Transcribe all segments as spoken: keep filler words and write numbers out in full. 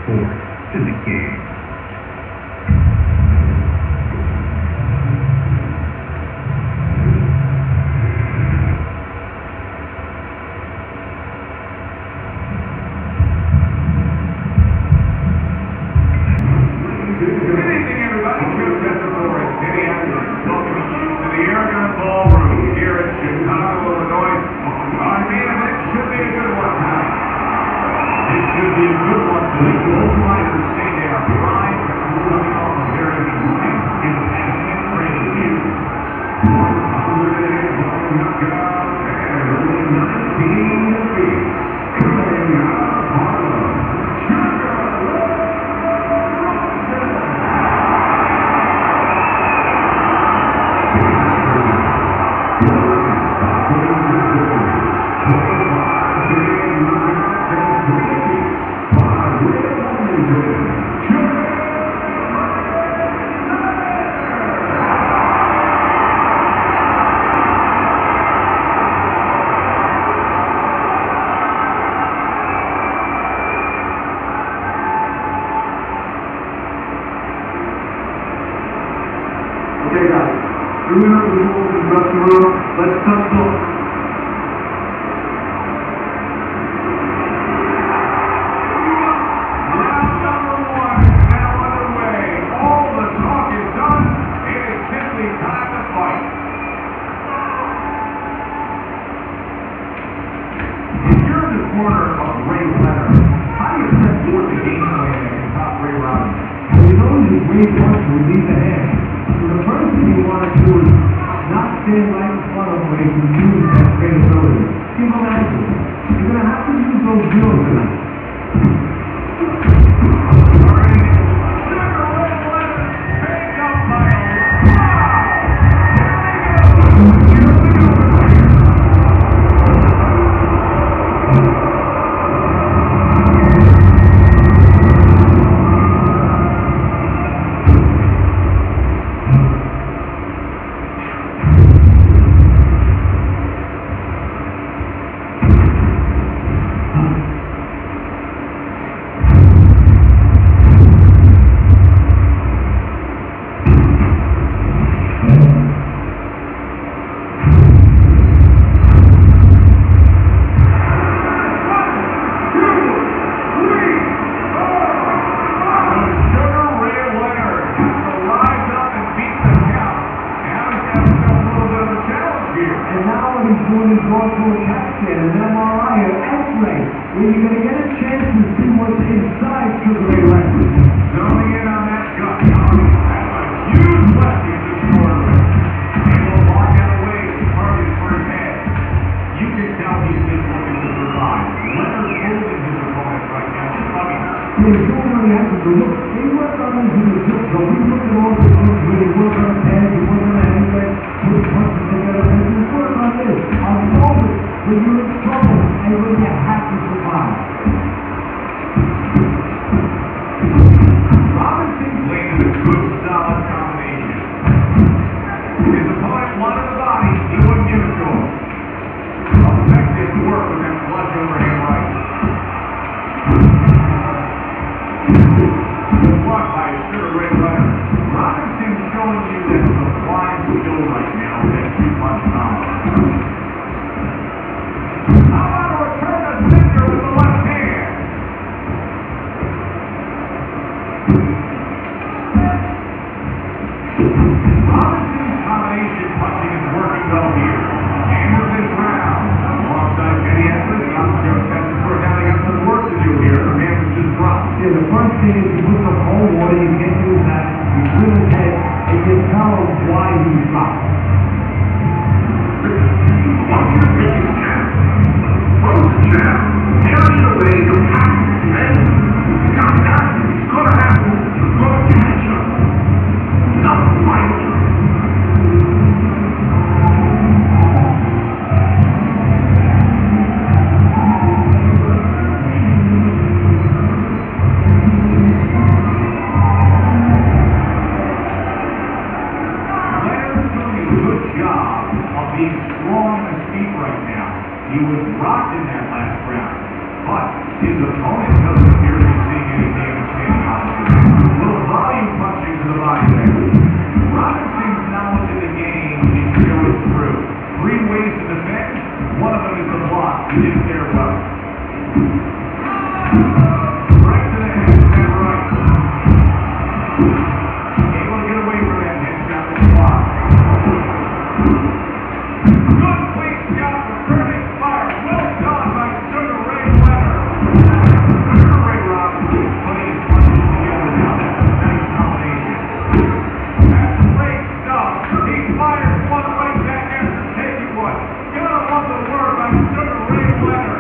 fourth to the game. Okay, guys. Remember the rules in the dressing room. Let's touch ball. Round number one is now underway. All the talk is done. It is simply time to fight. If you're in the corner of Ray Leonard, how do you set forth the game plan that can top Ray Robinson? Well, you know his great punch would lead the hand. So the first thing you want to do is not stand right in front of him when he can use that great ability. Give him action. You're going to have to use those drills tonight. All right. Sugar Ray Leonard, picked up by a lot. Here we go. Here we go. And now what he's doing is going to a CAT scan, an M R I, an X-ray, where you're going to get a chance to see what's inside Sugar Ray Leonard. Zooming in on that gut. That's a huge lefty in this corner. Able to walk out of the way to target for his head. You can tell he's been looking to survive. Leonard's holding his opponent right now. Slugging. Yeah, he's doing what he has to do. Look, he worked on his hip, so we looked at all the things where he worked on his head, he worked on the head, put his punches together, and he worked on this. On the moment, when you're in trouble, and when you have to survive. Robinson landed a good, solid combination. His opponent wanted the body, he wouldn't give it to him. Effective work with that flush overhand right. Good block by Sugar Ray Leonard. Robinson showing you that it's a flying skill right now with that two-punch combo. How about a return to center with the left hand? Robinson's combination punching is working well here. End of this round. Alongside Kenny Edwards, the Joe Texas Pro now they got some work to do here. The man was just dropped. Yeah, the first thing is you put some cold water, you can't use that, you clean his head, and you tell him why he's dropped. Once you're taking a chance, frozen chance, carry it away to happen. Then, you got that, it's gonna happen, you're gonna catch him. Not fight him. Being strong on his feet right now. He was rocked in that last round, but his opponent doesn't appear to be seeing any damage of them is the block. He didn't fare well. Right to the head, that right. Able to get away from that headshot with the block. Good quick shot for perfect fire. Well done by Sugar Ray Welter. Sugar Ray Robinson putting his punches together now. That's a nice combination. That's great stuff. He fires one right back after taking one. Gotta love the work by Sugar Ray Welter.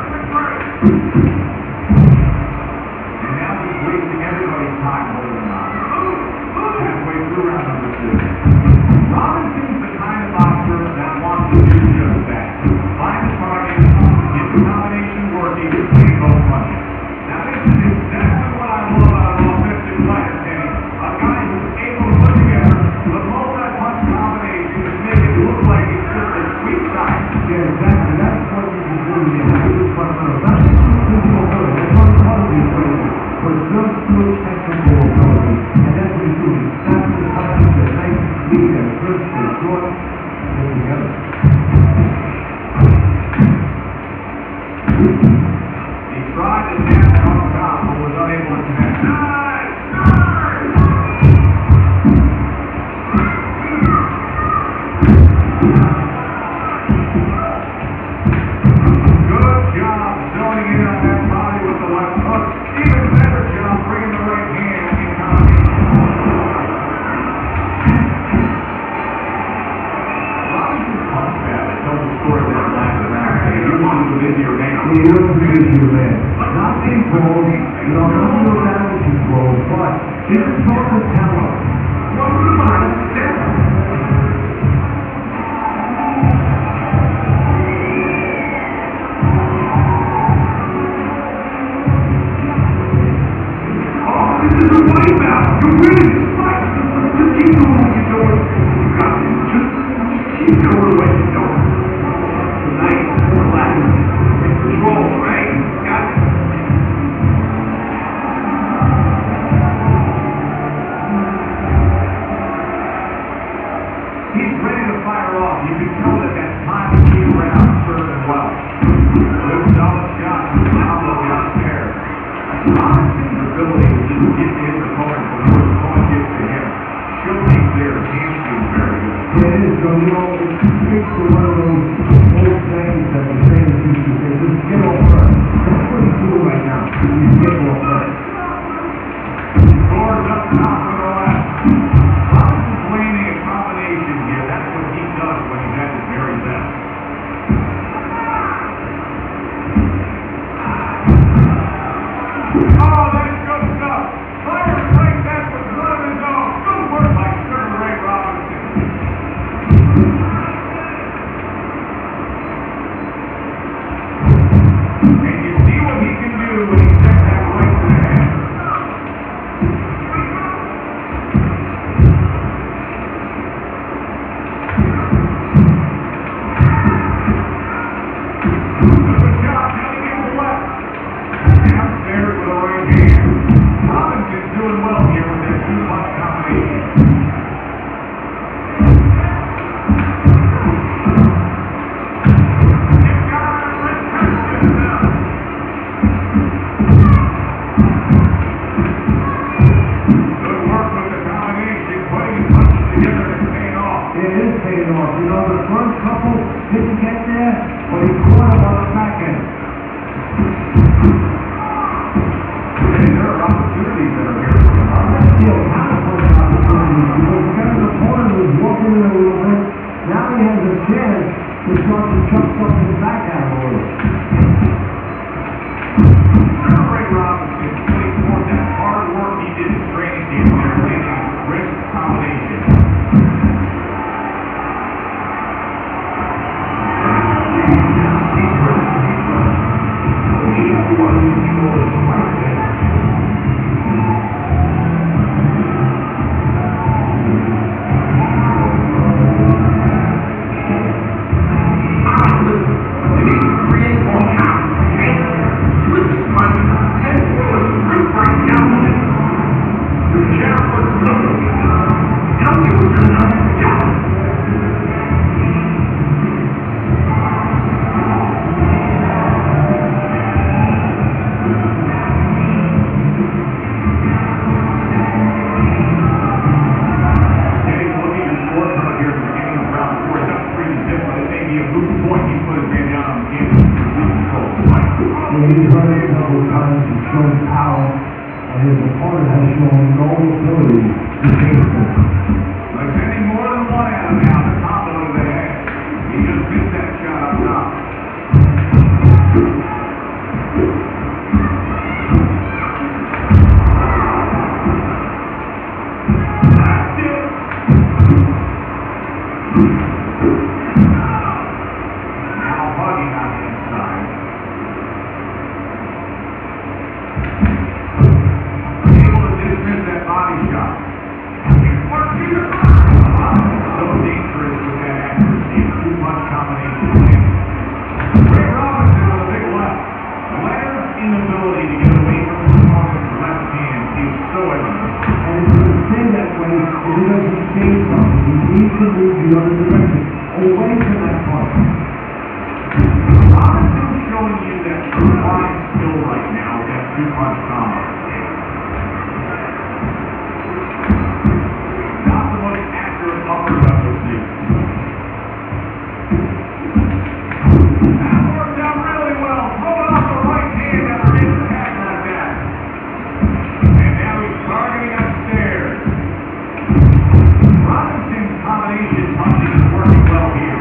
And now he's wasting everybody's time holding on. Halfway through round number two. Robinson's the kind of boxer that wants to do just that. Find the target, get the combination working, and go punches. Now this is exactly what I love out of an offensive fighter, Kenny. A guy who's able to put together the multi-punch combination to make it look like it's just a sweet side. Yeah, exactly. That's what you can do. You have to do fundamentals. That's physical ability. That's one part of the equation. But just good technical ability. And that's what you do. You snap the punches, the nice, sweet, and crisp, and short, and together. He tried to tap it on top, but was unable to connect. Nice! Nice! Good job zoning in on that body with the left hook. Even better job bringing the right hand in combination. Robinson's punch battle tells the story of that last round. He wanted to win your man. He was a busy man. Not controlled, you know, not real damage control, but his total talent. What was the minus seven? Oh, this is a wipeout. You're winning this fight. Just keep doing what you're doing. You got this. Just, just keep doing what you're doing. Nice, relax, in control, right? Got it. He's ready to fire off. You can tell that that time to keep around served him well. Good solid shot from Pablo got paired. Robinson's ability to just get to his opponent before his opponent gets to him showcase their hamstring very good. Yeah, it is, so, you know, it speaks to one of those old sayings that the trainers used to say, just get off first. That's what he's doing right now. He's getting off first. Scores up top for the left. Robinson's landing a combination here. That's what he does when he's at his very best. Oh, that's good stuff. Fires right back with one of his own. Good work by Sugar Ray Robinson. And you see what he can do when he sets that right to the head. Good job. Now he gets the left. Downstairs with a right hand. Robinson's doing well here with that two-punch combination. You've got to respect yourself. Yeah, he's run it several times and shown power, and his opponent has shown no ability to chase him. But sending more than one at him now, the combo to the head. He just missed that shot up top. That's it. Now hugging on the inside. Able to dismiss that body shot. So dangerous with that accuracy. Two-punch combination. Ray Robinson with a big left. Leonard's inability to get away from his opponent's left hand is so evident. And it's going to stay that way if he doesn't change something. He needs to move the other direction, away from that punch. Robinson's showing you that fine skill right now with that two-punch combo. Not the most accurate uppercut you'll see. That worked out really well. Throwing off the right hand after getting attacked like that. And now he's targeting upstairs. Robinson's combination punching is working well here.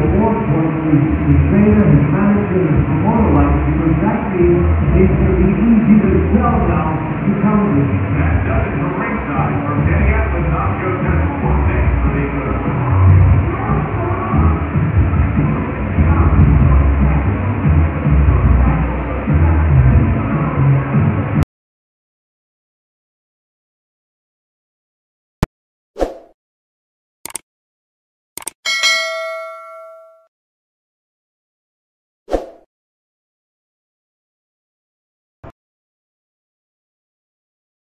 The trainer, his manager, his promoter likes because that means it's going to be